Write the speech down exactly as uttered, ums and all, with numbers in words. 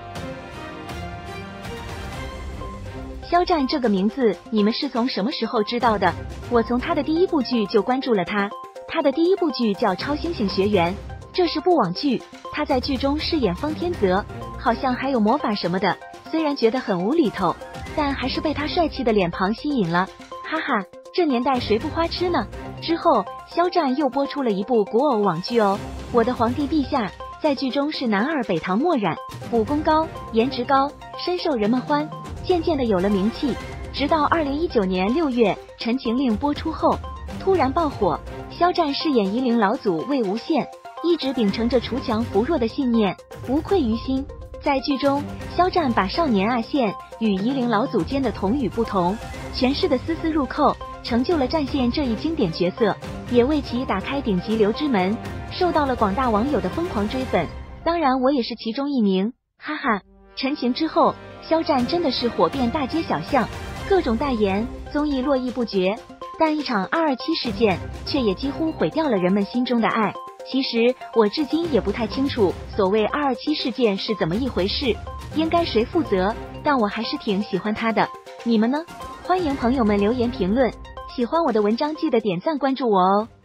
肖战这个名字，你们是从什么时候知道的？我从他的第一部剧就关注了他，他的第一部剧叫《超星星学园》，这是部网剧，他在剧中饰演方天泽，好像还有魔法什么的，虽然觉得很无厘头，但还是被他帅气的脸庞吸引了，哈哈，这年代谁不花痴呢？之后，肖战又播出了一部古偶网剧哦，《我的皇帝陛下》，在剧中是男二北唐漠染，武功高，颜值高，深受人们欢。渐渐的有了名气，直到二零一九年六月《陈情令》播出后，突然爆火。肖战饰演夷陵老祖魏无羡，一直秉承着锄强扶弱的信念，无愧于心。在剧中，肖战把少年阿羡与夷陵老祖间的同与不同诠释的丝丝入扣，成就了战线这一经典角色，也为其打开顶级流之门，受到了广大网友的疯狂追粉。当然，我也是其中一名，哈哈。陈情之后，肖战真的是火遍大街小巷，各种代言综艺络绎不绝，但一场二二七事件却也几乎毁掉了人们心中的爱。其实我至今也不太清楚所谓二二七事件是怎么一回事，应该谁负责，但我还是挺喜欢他的。你们呢？欢迎朋友们留言评论，喜欢我的文章记得点赞关注我哦。